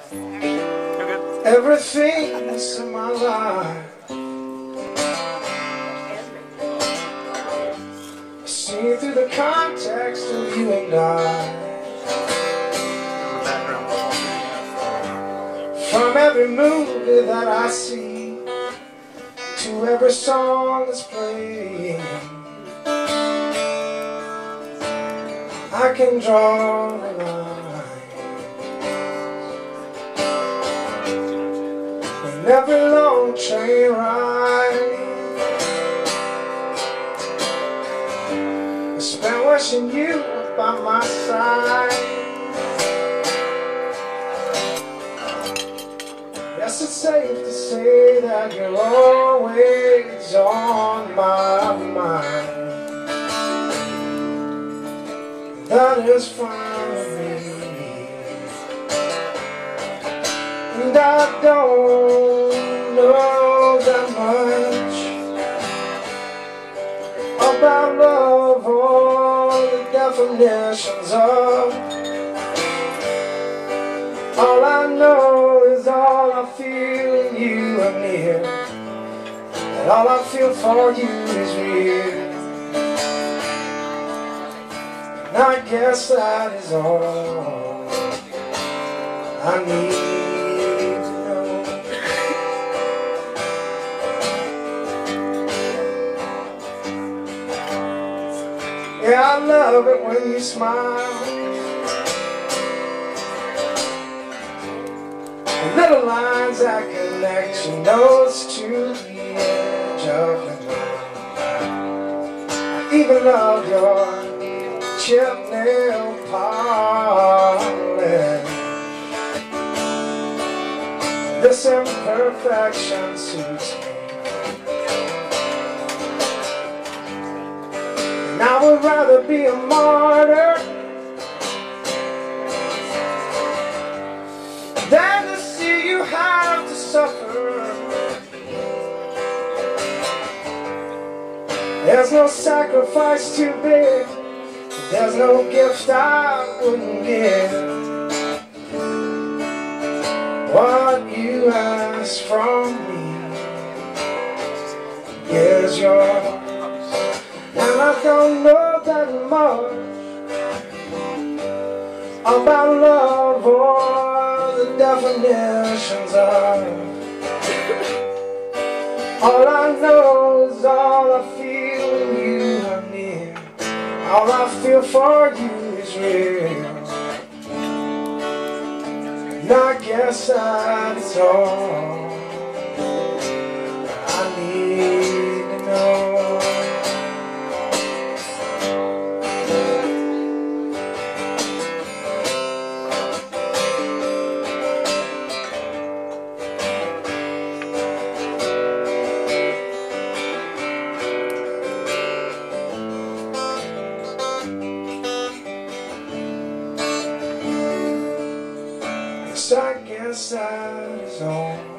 Everything's in my life. I see through the context of you and I. From every movie that I see to every song that's playing, I can draw the line. In every long train ride, I spent wishing you were by my side. Yes, it's safe to say that you're always on my mind. That is fine with me. And I don't know that much about love or the definitions of. All I know is all I feel when you are near, and all I feel for you is real. And I guess that is all I need to know. Yeah, I love it when you smile. Little lines that connect your nose to the edge of the ground. I even love your chip nail polish. This imperfection suits me, and I would rather be a martyr than to see you have to suffer. There's no sacrifice too big, there's no gift I wouldn't give. What you ask from me is yours, and I don't know that much about love or the definitions of. All I know is all I feel when you are near. All I feel for you is real. And I guess that's all I need to know. I guess that's all.